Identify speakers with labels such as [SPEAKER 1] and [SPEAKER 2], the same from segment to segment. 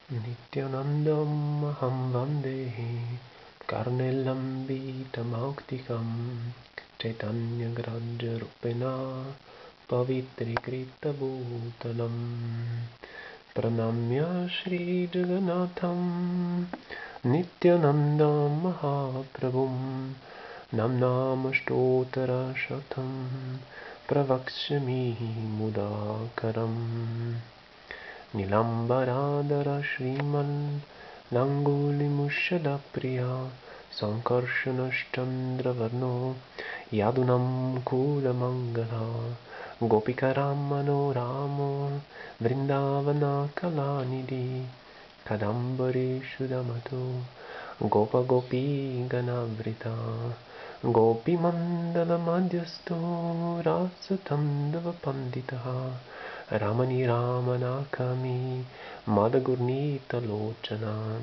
[SPEAKER 1] Nityanandam aham vandehi karnelambitamauktikam Chaitanya Graja Rupena Pavitrikrita Bhutalam Pranamya Shri Jagannatham Nityanandam Mahaprabhum Namnamastotara Shatam Pravakshami Mudakaram Nilambaradara Shriman Languli Priya Sankarshanashchandravarno Yadunam Kulamangala Gopikaram Manoramo Vrindavana Kalanidhi Kadambari Shudamato Gopa Gopi Ganavrita Gopi Mandala Madhyasto Rasa Tandava Panditaha Ramani Ramanakami Madagurnita Lochana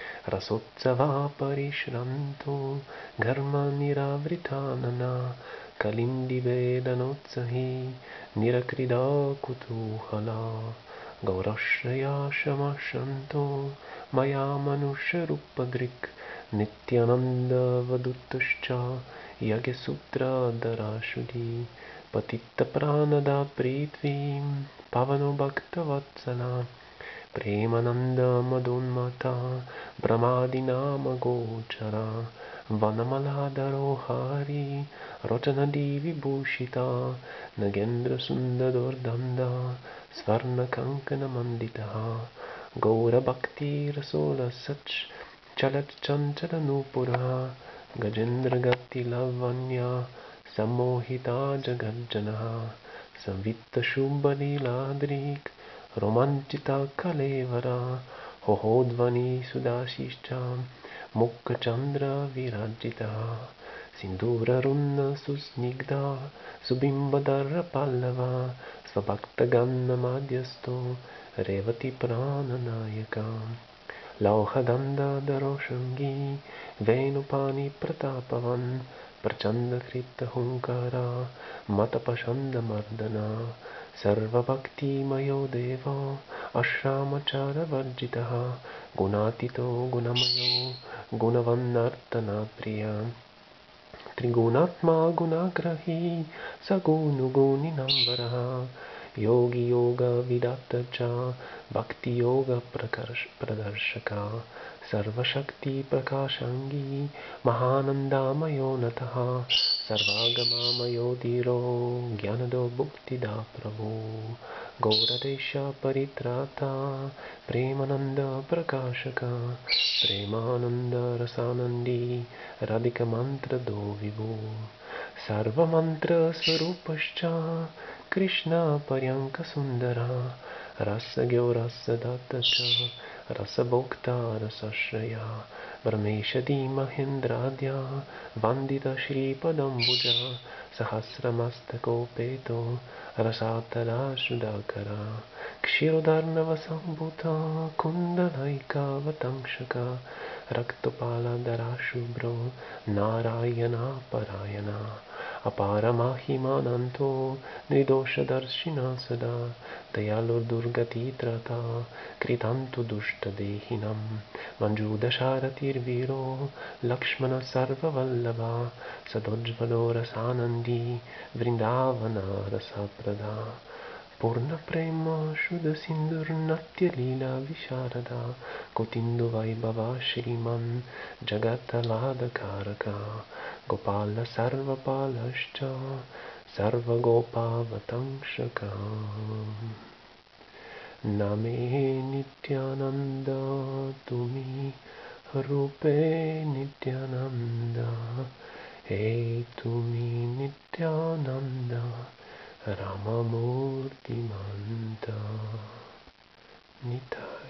[SPEAKER 1] Rasotsava Parishranto Dharma Niravritanana Kalindi Vedanotsahi Nirakrida Kutuhala Gaurashraya Shamashanto Maya Manusharupagrik Nityananda Vaduttascha Yagyasutra Darashudi Patitta Pranada Prithvim Pavano Bhakta Vatsala Premananda Madunmata Brahmadinama Gochara Vanamaladaro Hari Rojanadi Vibhushita Nagendra Sundadordanda Svarna Kankana Manditaha Gaura Bhakti Rasola Sach Chalat Chanchala Nupura Gajendra Gati Lavanya Samohita Jagarjana Savitta Shubhali Ladrik Romanchita Kalevara Hohodvani Sudashishcha Mukha Chandra Virajita Sindura Runna Susnigda Subimbadara Pallava Svabhakta Ganna Madhyasto Revati Prananayaka Lauhadanda Daroshangi Venupani Pratapavan Prachanda Krita Hunkara Matapashanda Mardana Sarva Bhakti Mayo Deva Ashramachara Varjitaha Gunatito Gunamayo Gunavanartana Priya Trigunatma Gunagrahi Sagunu Guninambaraha Yogi Yoga Vidatta Bhakti Yoga Pradarshaka Sarva Shakti Prakashangi Mahananda Mayonataha Sarvagama Mayodhiro Gyanado Bhuktida Prabhu Gauradesha Paritrata Premananda Prakashaka Premananda Rasanandi Radhika Mantra Do Vibhu Sarva Mantra Swarupascha Krishna Paryanka Sundara Rasa Gyo Rasa Dattacha Rasa Bhokta Rasa Shraya Brahmeshadi Mahendradya Vandita Shri Padambuja Sahasramastako Peto Rasatara Sudakara Kshirodarnava Sambhuta Kundalaika Vatangshaka Raktopala Darashubro Narayana Parayana Aparamahimananto Nidosha Darshina Sada Dayalur Durgati Trata Kritantu Dushta Dehinam Manjuda Sharatir Viro Lakshmana Sarva Vallabha Sadojvalo Rasanandi Vrindavana Rasaprada Purna Prema Shuddha Sindur Natya Lila Visharada Kotindu Vaibhava Shriman Jagatalada Karaka Gopala Sarva Palascha Sarva Gopavatangshaka Name Nityananda Tumi Rupe Nityananda Hey Tumi Nityananda Ramamurti Manta Nitai.